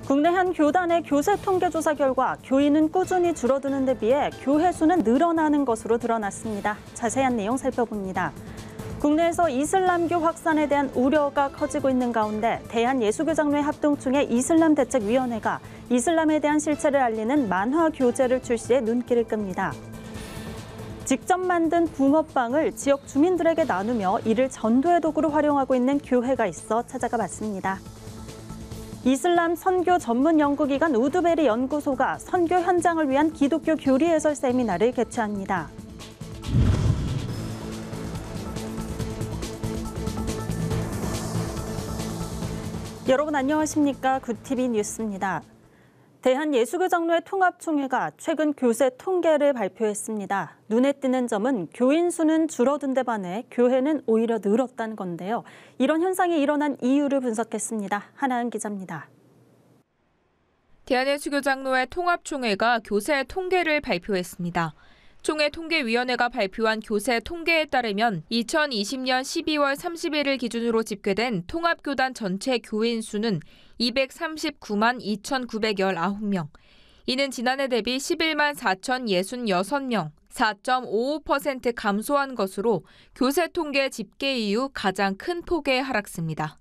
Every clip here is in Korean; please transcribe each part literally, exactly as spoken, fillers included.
국내 한 교단의 교세 통계 조사 결과 교인은 꾸준히 줄어드는 데 비해 교회 수는 늘어나는 것으로 드러났습니다. 자세한 내용 살펴봅니다. 국내에서 이슬람교 확산에 대한 우려가 커지고 있는 가운데 대한예수교장로회 합동총회 이슬람대책위원회가 이슬람에 대한 실체를 알리는 만화 교재를 출시해 눈길을 끕니다. 직접 만든 붕어빵을 지역 주민들에게 나누며 이를 전도의 도구로 활용하고 있는 교회가 있어 찾아가 봤습니다. 이슬람 선교 전문 연구기관 우드베리 연구소가 선교 현장을 위한 기독교 교리 해설 세미나를 개최합니다. 여러분 안녕하십니까? 굿티비 뉴스입니다. 대한예수교장로회 통합총회가 최근 교세 통계를 발표했습니다. 눈에 띄는 점은 교인 수는 줄어든 데 반해 교회는 오히려 늘었다는 건데요. 이런 현상이 일어난 이유를 분석했습니다. 하나은 기자입니다. 대한예수교장로회 통합총회가 교세 통계를 발표했습니다. 총회 통계위원회가 발표한 교세 통계에 따르면 이천이십 년 십이월 삼십일 일 기준으로 집계된 통합교단 전체 교인 수는 이백삼십구만 이천구백십구 명. 이는 지난해 대비 십일만 사천육십육 명, 사 점 오오 퍼센트 감소한 것으로 교세 통계 집계 이후 가장 큰 폭의 하락세입니다.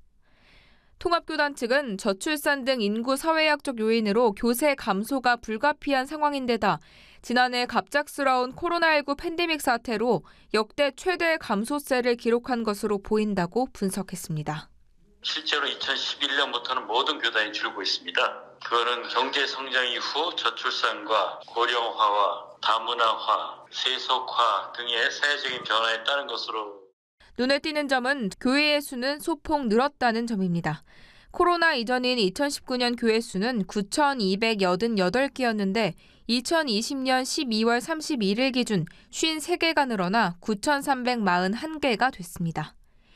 통합교단 측은 저출산 등 인구 사회학적 요인으로 교세 감소가 불가피한 상황인데다 지난해 갑작스러운 코로나십구 팬데믹 사태로 역대 최대 감소세를 기록한 것으로 보인다고 분석했습니다. 실제로 이천십일 년부터는 모든 교단이 줄고 있습니다. 그거는 경제 성장 이후 저출산과 고령화와 다문화화, 세속화 등의 사회적인 변화에 따른 것으로. 눈에 띄는 점은 교회의 수는 소폭 늘었다는 점입니다. 코로나 이전인 이천십구 년 교회 수는 구천이백팔십팔 개였는데 이천이십 년 십이월 삼십일 일 기준 오십삼 개가 늘어나 구천삼백사십일 개가 됐습니다.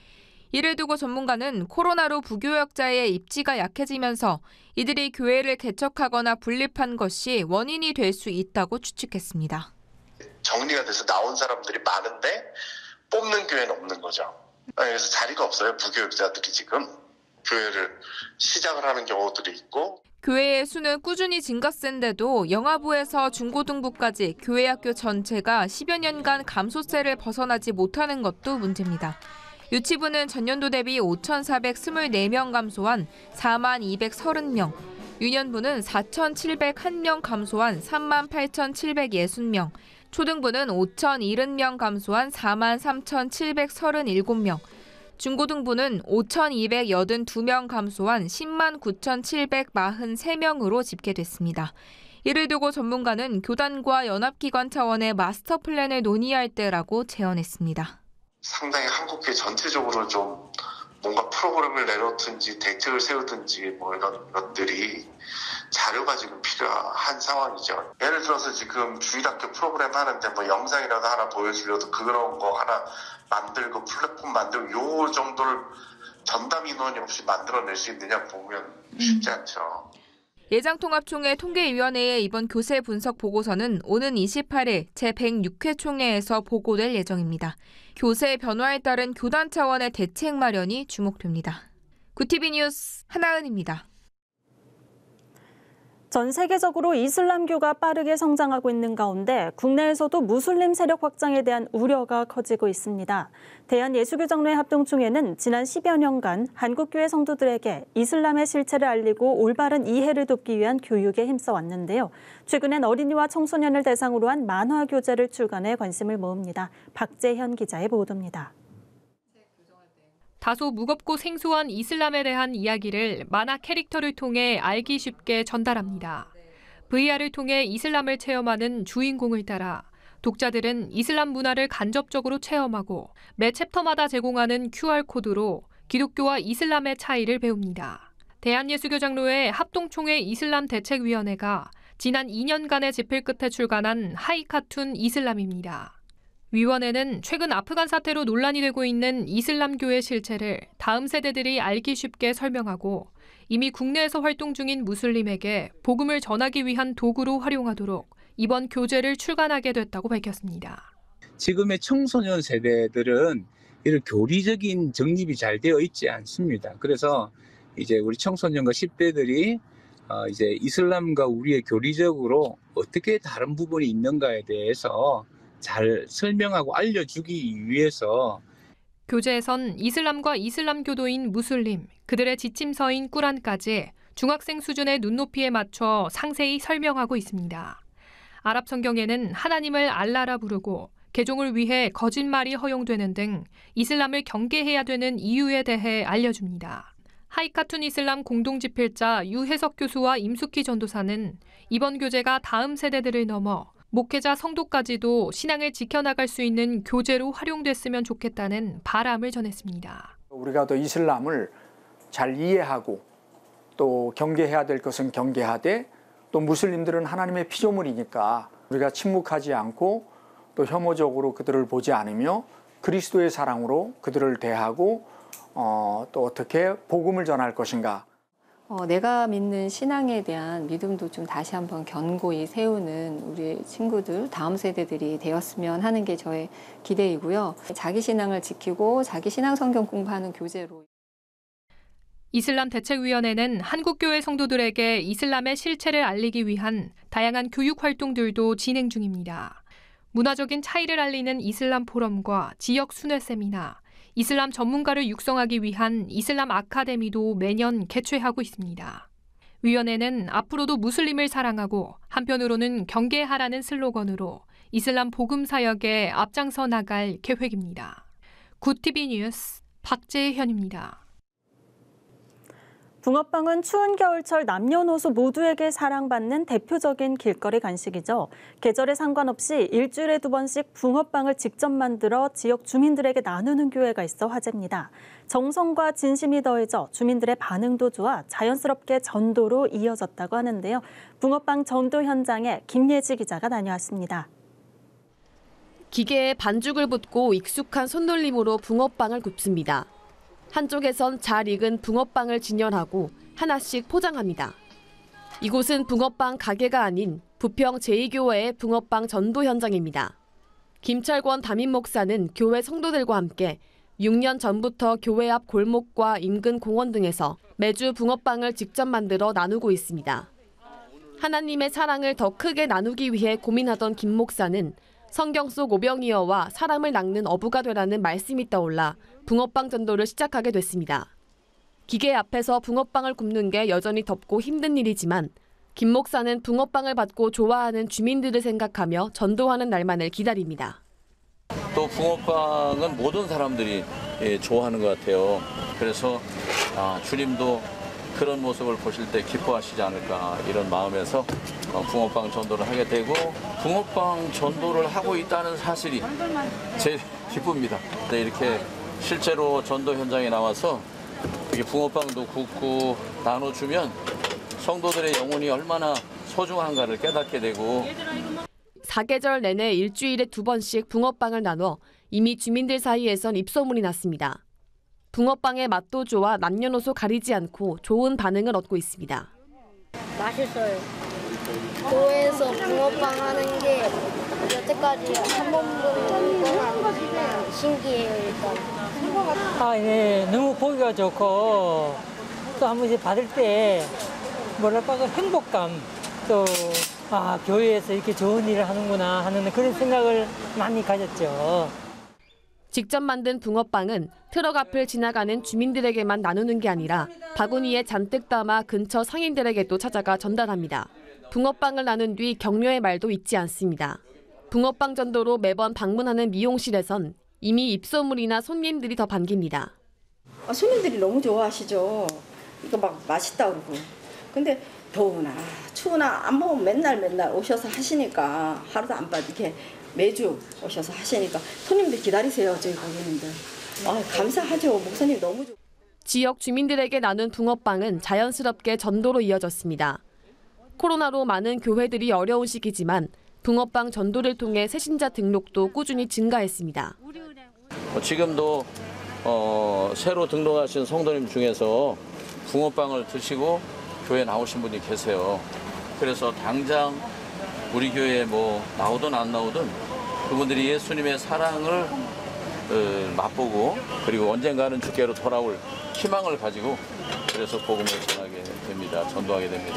이를 두고 전문가는 코로나로 부교역자의 입지가 약해지면서 이들이 교회를 개척하거나 분립한 것이 원인이 될 수 있다고 추측했습니다. 정리가 돼서 나온 사람들이 많은데 뽑는 교회는 없는 거죠. 그래서 자리가 없어요. 부교역자들이 지금 교회를 시작을 하는 경우들이 있고. 교회의 수는 꾸준히 증가세인데도 영아부에서 중고등부까지 교회 학교 전체가 십여 년간 감소세를 벗어나지 못하는 것도 문제입니다. 유치부는 전년도 대비 오천사백이십사 명 감소한 사만 이백삼십 명, 유년부는 사천칠백일 명 감소한 삼만 팔천칠백육십 명, 초등부는 오천칠십 명 감소한 사만 삼천칠백삼십칠 명, 중고등부는 오천이백팔십이 명 감소한 십만 구천칠백사십삼 명으로 집계됐습니다. 이를 두고 전문가는 교단과 연합기관 차원의 마스터 플랜을 논의할 때라고 제언했습니다. 상당히 한국교회 전체적으로 좀 뭔가 프로그램을 내놓든지 대책을 세우든지 뭐 이런 것들이 자료가 지금 필요한 상황이죠. 예를 들어서 지금 주일학교 프로그램 하는데 뭐 영상이라도 하나 보여주려도 그런 거 하나 만들고 플랫폼 만들고 요 정도를 전담 인원이 없이 만들어낼 수 있느냐 보면 쉽지 않죠. 예장통합총회 통계위원회의 이번 교세 분석 보고서는 오는 이십팔 일 제백육 회 총회에서 보고될 예정입니다. 교세 변화에 따른 교단 차원의 대책 마련이 주목됩니다. 굿티비 뉴스 하나은입니다. 전 세계적으로 이슬람교가 빠르게 성장하고 있는 가운데 국내에서도 무슬림 세력 확장에 대한 우려가 커지고 있습니다. 대한예수교장로회 합동총회는 지난 십여 년간 한국교회 성도들에게 이슬람의 실체를 알리고 올바른 이해를 돕기 위한 교육에 힘써 왔는데요. 최근엔 어린이와 청소년을 대상으로 한 만화 교재를 출간해 관심을 모읍니다. 박재현 기자의 보도입니다. 다소 무겁고 생소한 이슬람에 대한 이야기를 만화 캐릭터를 통해 알기 쉽게 전달합니다. 브이알을 통해 이슬람을 체험하는 주인공을 따라 독자들은 이슬람 문화를 간접적으로 체험하고 매 챕터마다 제공하는 큐알코드로 기독교와 이슬람의 차이를 배웁니다. 대한예수교장로회 합동총회 이슬람대책위원회가 지난 이 년간의 집필 끝에 출간한 하이카툰 이슬람입니다. 위원회는 최근 아프간 사태로 논란이 되고 있는 이슬람교의 실체를 다음 세대들이 알기 쉽게 설명하고 이미 국내에서 활동 중인 무슬림에게 복음을 전하기 위한 도구로 활용하도록 이번 교재를 출간하게 됐다고 밝혔습니다. 지금의 청소년 세대들은 이런 교리적인 정립이 잘 되어 있지 않습니다. 그래서 이제 우리 청소년과 십 대들이 어, 이제 이슬람과 우리의 교리적으로 어떻게 다른 부분이 있는가에 대해서 잘 설명하고 알려주기 위해서 교재에선 이슬람과 이슬람교도인 무슬림, 그들의 지침서인 꾸란까지 중학생 수준의 눈높이에 맞춰 상세히 설명하고 있습니다. 아랍 성경에는 하나님을 알라라 부르고 개종을 위해 거짓말이 허용되는 등 이슬람을 경계해야 되는 이유에 대해 알려줍니다. 하이카툰 이슬람 공동집필자 유혜석 교수와 임숙희 전도사는 이번 교재가 다음 세대들을 넘어 목회자 성도까지도 신앙을 지켜나갈 수 있는 교재로 활용됐으면 좋겠다는 바람을 전했습니다. 우리가 또 이슬람을 잘 이해하고 또 경계해야 될 것은 경계하되 또 무슬림들은 하나님의 피조물이니까 우리가 침묵하지 않고 또 혐오적으로 그들을 보지 않으며 그리스도의 사랑으로 그들을 대하고 어, 또 어떻게 복음을 전할 것인가. 어, 내가 믿는 신앙에 대한 믿음도 좀 다시 한번 견고히 세우는 우리 친구들, 다음 세대들이 되었으면 하는 게 저의 기대이고요. 자기 신앙을 지키고 자기 신앙 성경 공부하는 교재로. 이슬람 대책위원회는 한국교회 성도들에게 이슬람의 실체를 알리기 위한 다양한 교육 활동들도 진행 중입니다. 문화적인 차이를 알리는 이슬람 포럼과 지역 순회 세미나, 이슬람 전문가를 육성하기 위한 이슬람 아카데미도 매년 개최하고 있습니다. 위원회는 앞으로도 무슬림을 사랑하고 한편으로는 경계하라는 슬로건으로 이슬람 복음 사역에 앞장서 나갈 계획입니다. 굿티비 뉴스 박재현입니다. 붕어빵은 추운 겨울철 남녀노소 모두에게 사랑받는 대표적인 길거리 간식이죠. 계절에 상관없이 일주일에 두 번씩 붕어빵을 직접 만들어 지역 주민들에게 나누는 교회가 있어 화제입니다. 정성과 진심이 더해져 주민들의 반응도 좋아 자연스럽게 전도로 이어졌다고 하는데요. 붕어빵 전도 현장에 김예지 기자가 다녀왔습니다. 기계에 반죽을 붓고 익숙한 손놀림으로 붕어빵을 굽습니다. 한쪽에선 잘 익은 붕어빵을 진열하고 하나씩 포장합니다. 이곳은 붕어빵 가게가 아닌 부평 제이 교회의 붕어빵 전도 현장입니다. 김철권 담임 목사는 교회 성도들과 함께 육 년 전부터 교회 앞 골목과 인근 공원 등에서 매주 붕어빵을 직접 만들어 나누고 있습니다. 하나님의 사랑을 더 크게 나누기 위해 고민하던 김 목사는 성경 속 오병이어와 사람을 낚는 어부가 되라는 말씀이 떠올라 붕어빵 전도를 시작하게 됐습니다. 기계 앞에서 붕어빵을 굽는 게 여전히 덥고 힘든 일이지만 김 목사는 붕어빵을 받고 좋아하는 주민들을 생각하며 전도하는 날만을 기다립니다. 또 붕어빵은 모든 사람들이 좋아하는 것 같아요. 그래서 아, 주님도 그런 모습을 보실 때 기뻐하시지 않을까 이런 마음에서 붕어빵 전도를 하게 되고 붕어빵 전도를 하고 있다는 사실이 제일 기쁩니다. 이렇게 실제로 전도 현장에 나와서 이렇게 붕어빵도 굽고 나눠주면 성도들의 영혼이 얼마나 소중한가를 깨닫게 되고 사계절 내내 일주일에 두 번씩 붕어빵을 나눠 이미 주민들 사이에선 입소문이 났습니다. 붕어빵의 맛도 좋아 남녀노소 가리지 않고 좋은 반응을 얻고 있습니다. 맛있어요. 교회에서 붕어빵 하는 게 여태까지 한 번도 거나 신기해요. 일단. 아, 네, 너무 보기가 좋고 또 한 번씩 받을 때 뭐랄까 그 행복감 또 아, 교회에서 이렇게 좋은 일을 하는구나 하는 그런 생각을 많이 가졌죠. 직접 만든 붕어빵은 트럭 앞을 지나가는 주민들에게만 나누는 게 아니라 바구니에 잔뜩 담아 근처 상인들에게도 찾아가 전달합니다. 붕어빵을 나눈 뒤 격려의 말도 잊지 않습니다. 붕어빵 전도로 매번 방문하는 미용실에선 이미 입소문이나 손님들이 더 반깁니다. 아, 손님들이 너무 좋아하시죠. 이거 막 맛있다 그러고. 근데 더우나 추우나 안 먹으면 맨날 맨날 오셔서 하시니까 하루도 안 빠지게 매주 오셔서 하시니까 손님들 기다리세요. 저희 고객님들. 아, 감사하죠. 목사님 너무 좋. 지역 주민들에게 나눈 붕어빵은 자연스럽게 전도로 이어졌습니다. 코로나로 많은 교회들이 어려운 시기지만 붕어빵 전도를 통해 새신자 등록도 꾸준히 증가했습니다. 지금도 어, 새로 등록하신 성도님 중에서 붕어빵을 드시고 교회 나오신 분이 계세요. 그래서 당장 우리 교회에 뭐 나오든 안 나오든 그분들이 예수님의 사랑을 어, 맛보고 그리고 언젠가는 주께로 돌아올 희망을 가지고 그래서 복음을 전하게 됩니다. 됩니다. 전도하게 됩니다.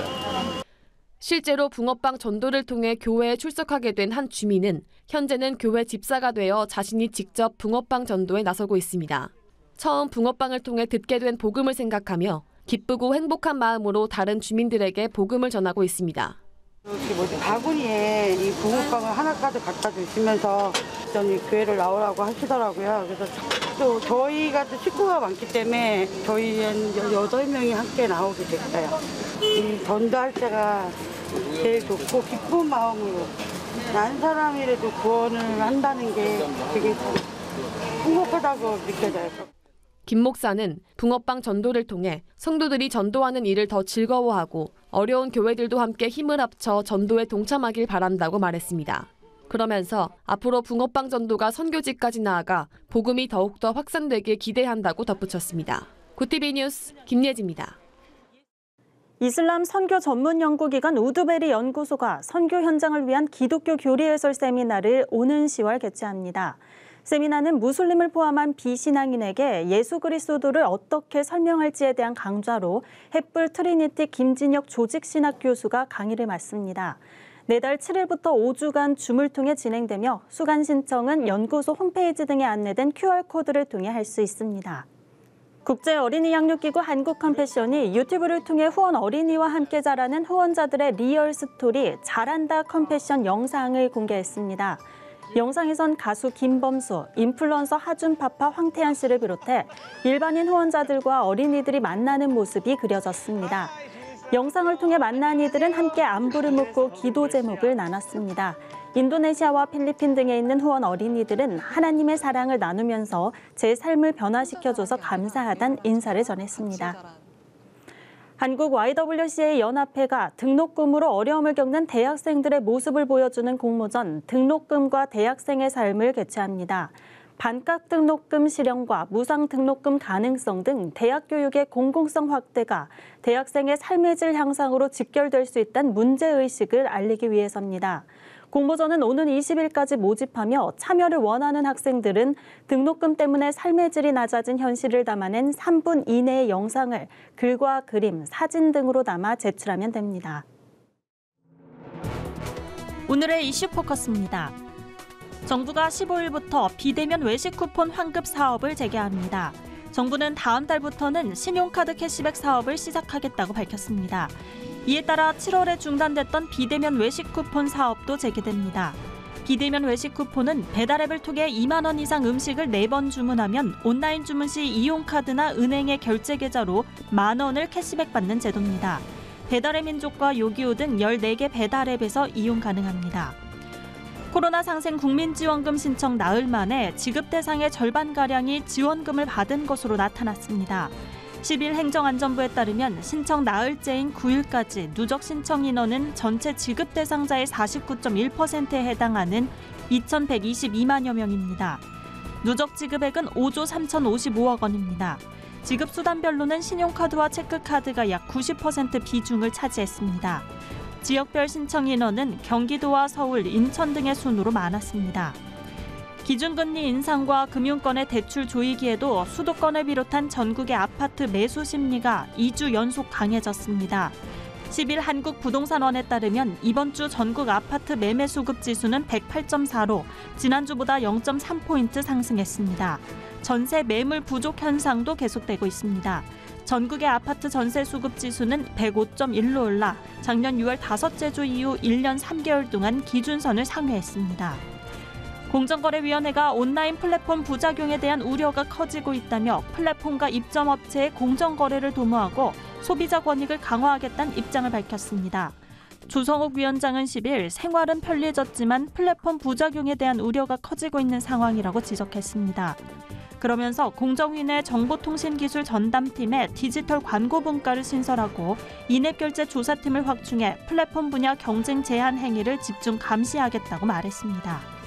실제로 붕어빵 전도를 통해 교회에 출석하게 된 한 주민은 현재는 교회 집사가 되어 자신이 직접 붕어빵 전도에 나서고 있습니다. 처음 붕어빵을 통해 듣게 된 복음을 생각하며 기쁘고 행복한 마음으로 다른 주민들에게 복음을 전하고 있습니다. 여기 뭐지 바구니에 이 붕어빵을 하나 가득 갖다 주시면서 저희 교회를 나오라고 하시더라고요. 그래서 또 저희가 또 식구가 많기 때문에 저희 한 여덟 명이 함께 나오게 됐어요. 이 전도할 때가 제일 좋고 기쁜 마음으로 난 사람이라도 구원을 한다는 게 되게 행복하다고 느껴져요. 김 목사는 붕어빵 전도를 통해 성도들이 전도하는 일을 더 즐거워하고 어려운 교회들도 함께 힘을 합쳐 전도에 동참하길 바란다고 말했습니다. 그러면서 앞으로 붕어빵 전도가 선교지까지 나아가 복음이 더욱더 확산되길 기대한다고 덧붙였습니다. 구티비 뉴스 김예지입니다. 이슬람 선교 전문 연구기관 우드베리 연구소가 선교 현장을 위한 기독교 교리 해설 세미나를 오는 시월 개최합니다. 세미나는 무슬림을 포함한 비신앙인에게 예수 그리스도를 어떻게 설명할지에 대한 강좌로 햇불 트리니티 김진혁 조직신학 교수가 강의를 맡습니다. 내달 칠 일부터 오 주간 줌을 통해 진행되며 수강 신청은 연구소 홈페이지 등에 안내된 큐알코드를 통해 할 수 있습니다. 국제 어린이 양육기구 한국컴패션이 유튜브를 통해 후원 어린이와 함께 자라는 후원자들의 리얼 스토리 잘한다 컴패션 영상을 공개했습니다. 영상에선 가수 김범수, 인플루언서 하준파파 황태현 씨를 비롯해 일반인 후원자들과 어린이들이 만나는 모습이 그려졌습니다. 영상을 통해 만난 이들은 함께 안부를 묻고 기도 제목을 나눴습니다. 인도네시아와 필리핀 등에 있는 후원 어린이들은 하나님의 사랑을 나누면서 제 삶을 변화시켜줘서 감사하다는 인사를 전했습니다. 한국 와이더블유씨에이 연합회가 등록금으로 어려움을 겪는 대학생들의 모습을 보여주는 공모전 등록금과 대학생의 삶을 개최합니다. 반값 등록금 실현과 무상 등록금 가능성 등 대학 교육의 공공성 확대가 대학생의 삶의 질 향상으로 직결될 수 있다는 문제의식을 알리기 위해서입니다. 공모전은 오는 이십 일까지 모집하며 참여를 원하는 학생들은 등록금 때문에 삶의 질이 낮아진 현실을 담아낸 삼 분 이내의 영상을 글과 그림, 사진 등으로 담아 제출하면 됩니다. 오늘의 이슈 포커스입니다. 정부가 십오 일부터 비대면 외식 쿠폰 환급 사업을 재개합니다. 정부는 다음 달부터는 신용카드 캐시백 사업을 시작하겠다고 밝혔습니다. 이에 따라 칠월에 중단됐던 비대면 외식 쿠폰 사업도 재개됩니다. 비대면 외식 쿠폰은 배달앱을 통해 이만 원 이상 음식을 네 번 주문하면 온라인 주문 시 이용카드나 은행의 결제 계좌로 만 원을 캐시백 받는 제도입니다. 배달의 민족과 요기요 등 열네 개 배달앱에서 이용 가능합니다. 코로나 상생 국민지원금 신청 나흘 만에 지급 대상의 절반가량이 지원금을 받은 것으로 나타났습니다. 십 일 행정안전부에 따르면 신청 나흘째인 구 일까지 누적 신청 인원은 전체 지급 대상자의 사십구 점 일 퍼센트에 해당하는 이천백이십이만여 명입니다. 누적 지급액은 오조 삼천오십오억 원입니다. 지급 수단별로는 신용카드와 체크카드가 약 구십 퍼센트 비중을 차지했습니다. 지역별 신청 인원은 경기도와 서울, 인천 등의 순으로 많았습니다. 기준금리 인상과 금융권의 대출 조이기에도 수도권을 비롯한 전국의 아파트 매수 심리가 이 주 연속 강해졌습니다. 십 일 한국부동산원에 따르면 이번 주 전국 아파트 매매 수급 지수는 백팔 점 사로 지난주보다 영 점 삼 포인트 상승했습니다. 전세 매물 부족 현상도 계속되고 있습니다. 전국의 아파트 전세 수급 지수는 백오 점 일로 올라 작년 유월 다섯째 주 이후 일 년 삼 개월 동안 기준선을 상회했습니다. 공정거래위원회가 온라인 플랫폼 부작용에 대한 우려가 커지고 있다며 플랫폼과 입점업체의 공정거래를 도모하고 소비자 권익을 강화하겠다는 입장을 밝혔습니다. 조성욱 위원장은 십 일 생활은 편리해졌지만 플랫폼 부작용에 대한 우려가 커지고 있는 상황이라고 지적했습니다. 그러면서 공정위내 정보통신기술 전담팀에 디지털 광고 분과를 신설하고 인앱결제 조사팀을 확충해 플랫폼 분야 경쟁 제한 행위를 집중 감시하겠다고 말했습니다.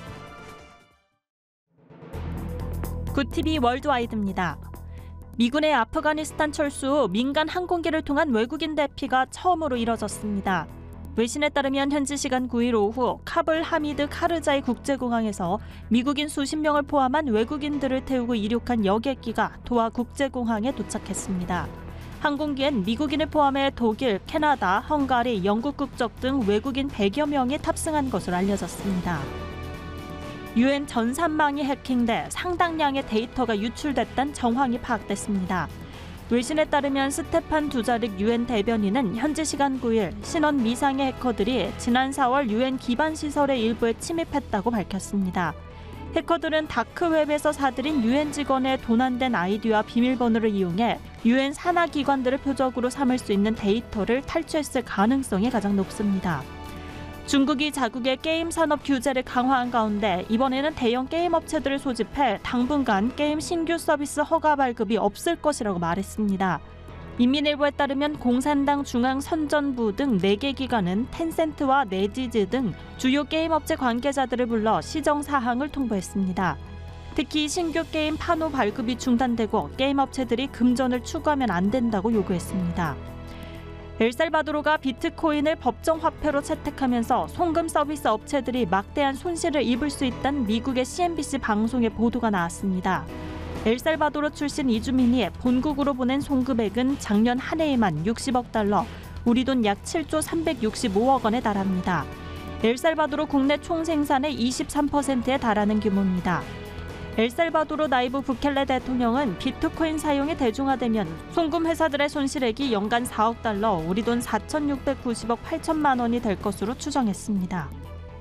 구티비 월드와이드입니다. 미군의 아프가니스탄 철수 후 민간 항공기를 통한 외국인 대피가 처음으로 이뤄졌습니다. 외신에 따르면 현지 시간 구 일 오후 카불 하미드 카르자이 국제공항에서 미국인 수십 명을 포함한 외국인들을 태우고 이륙한 여객기가 도하 국제공항에 도착했습니다. 항공기엔 미국인을 포함해 독일, 캐나다, 헝가리, 영국 국적 등 외국인 백여 명이 탑승한 것으로 알려졌습니다. 유엔 전산망이 해킹돼 상당량의 데이터가 유출됐다는 정황이 파악됐습니다. 외신에 따르면 스테판 두자릭 유엔 대변인은 현지 시간 구 일 신원 미상의 해커들이 지난 사월 유엔 기반 시설의 일부에 침입했다고 밝혔습니다. 해커들은 다크웹에서 사들인 유엔 직원의 도난된 아이디와 비밀번호를 이용해 유엔 산하 기관들을 표적으로 삼을 수 있는 데이터를 탈취했을 가능성이 가장 높습니다. 중국이 자국의 게임 산업 규제를 강화한 가운데 이번에는 대형 게임 업체들을 소집해 당분간 게임 신규 서비스 허가 발급이 없을 것이라고 말했습니다. 인민일보에 따르면 공산당 중앙선전부 등 네 개 기관은 텐센트와 네지즈 등 주요 게임 업체 관계자들을 불러 시정 사항을 통보했습니다. 특히 신규 게임 판호 발급이 중단되고 게임 업체들이 금전을 추구하면 안 된다고 요구했습니다. 엘살바도르가 비트코인을 법정 화폐로 채택하면서 송금 서비스 업체들이 막대한 손실을 입을 수 있다는 미국의 씨엔비씨 방송의 보도가 나왔습니다. 엘살바도르 출신 이주민이 본국으로 보낸 송금액은 작년 한 해에만 육십억 달러, 우리 돈 약 칠조 삼백육십오억 원에 달합니다. 엘살바도르 국내 총생산의 이십삼 퍼센트에 달하는 규모입니다. 엘살바도르 나이브 부켈레 대통령은 비트코인 사용이 대중화되면 송금 회사들의 손실액이 연간 사억 달러, 우리 돈 사천육백구십억 팔천만 원이 될 것으로 추정했습니다.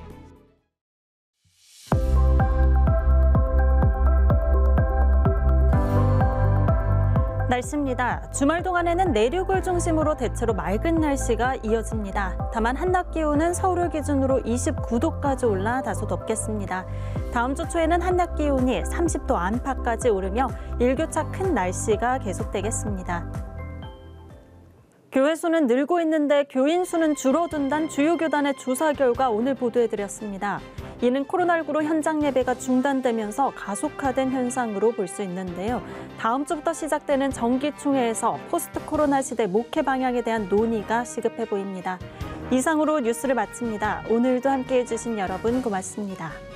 날씨입니다. 주말 동안에는 내륙을 중심으로 대체로 맑은 날씨가 이어집니다. 다만 한낮 기온은 서울을 기준으로 이십구 도까지 올라 다소 덥겠습니다. 다음 주 초에는 한낮 기온이 삼십 도 안팎까지 오르며 일교차 큰 날씨가 계속되겠습니다. 교회 수는 늘고 있는데 교인 수는 줄어든다는 주요 교단의 조사 결과 오늘 보도해드렸습니다. 이는 코로나십구로 현장 예배가 중단되면서 가속화된 현상으로 볼 수 있는데요. 다음 주부터 시작되는 정기총회에서 포스트 코로나 시대 목회 방향에 대한 논의가 시급해 보입니다. 이상으로 뉴스를 마칩니다. 오늘도 함께해 주신 여러분 고맙습니다.